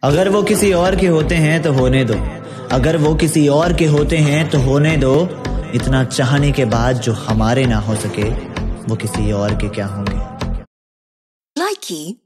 अगर वो किसी और के होते हैं तो होने दो, अगर वो किसी और के होते हैं तो होने दो। इतना चाहने के बाद जो हमारे ना हो सके वो किसी और के क्या होंगे। Likey